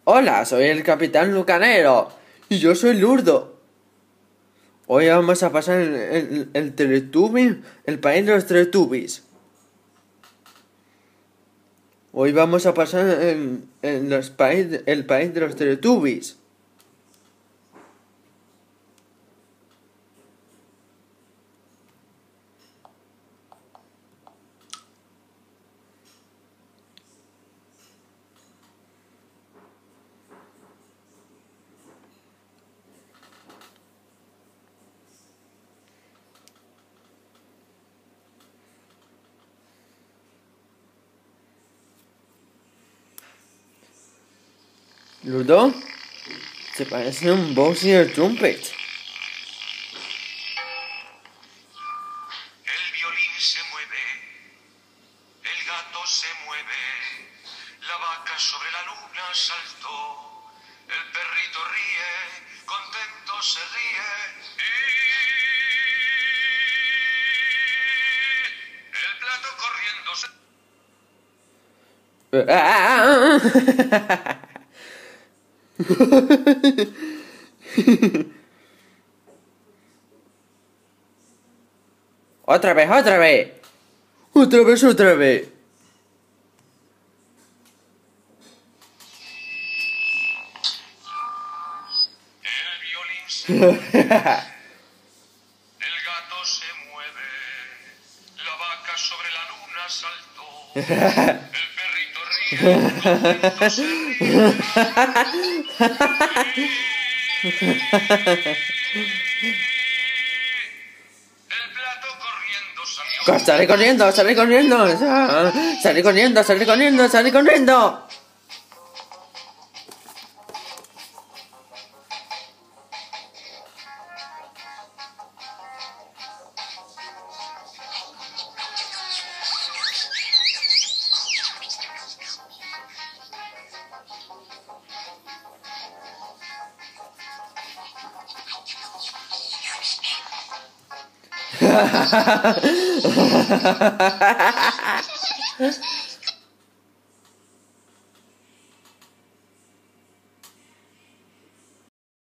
Hola, soy el Capitán Lucanero. Y yo soy Lurdo. Hoy vamos a pasar el Teletubby, el país de los Teletubbies. Hoy vamos a pasar el país de los Teletubbies. Lurdo se parece a un Boxy el Trumpet. El violín se mueve, el gato se mueve, la vaca sobre la luna saltó, el perrito ríe, contento se ríe y el plato corriendo se... Otra vez, otra vez. Otra vez. El violín se mueve, el gato se mueve, la vaca sobre la luna saltó, el perrito ríe, contento se ríe. El plato corriendo salió. Sale corriendo, sale corriendo. Sale corriendo, sale corriendo, sale corriendo.